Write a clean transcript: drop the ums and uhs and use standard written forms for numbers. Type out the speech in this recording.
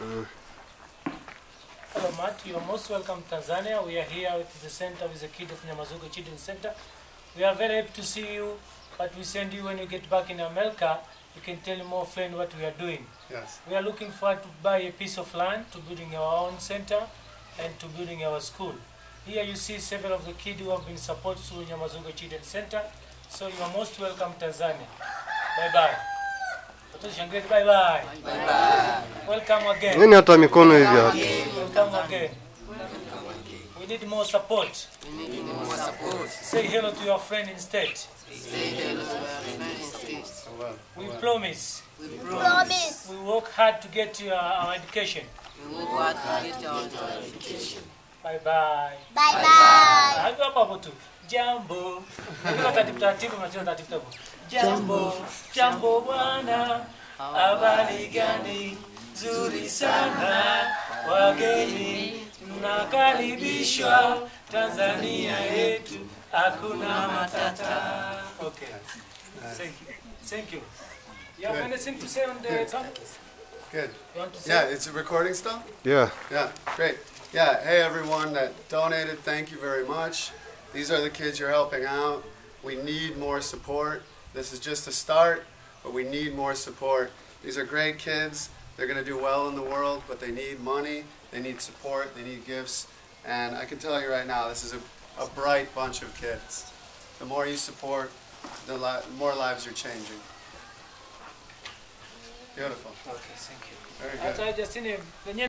Hello Matt, you are most welcome to Tanzania. We are here with the center, with the kid of Nyamazuga Children's Center. We are very happy to see you, but we send you when you get back in America, you can tell more friends what we are doing. Yes. We are looking forward to buy a piece of land, to building our own center, and to building our school. Here you see several of the kids who have been supported through Nyamazuga Children's Center. So you are most welcome Tanzania. Bye-bye. Bye-bye. Bye-bye. Welcome again. Nini hata mikono hivi hapa? Welcome again. We need more support. We need more support. Say hello to your friend instead. Say hello to our friend instead. We promise. We promise. We work hard to get our education. We work hard to get our education. Bye-bye. Bye-bye. Hapo hapo tu. Jambo. Ndio taratibu tunacheza taratibu. Jambo, jambo bwana. Habari gani? Nzuri sana. Wageni mnakaribishwa Tanzania yetu. Hakuna matata. Okay. Thank you. Thank you. You have anything to say on the topic? Good. You want to say? Yeah, it's a recording still? Yeah. Yeah, great. Yeah, hey everyone that donated, thank you very much. These are the kids you're helping out. We need more support. This is just a start, but we need more support. These are great kids. They're going to do well in the world, but they need money, they need support, they need gifts. And I can tell you right now, this is a bright bunch of kids. The more you support, the more lives you're changing. Beautiful. Okay, thank you. Very good. Hata just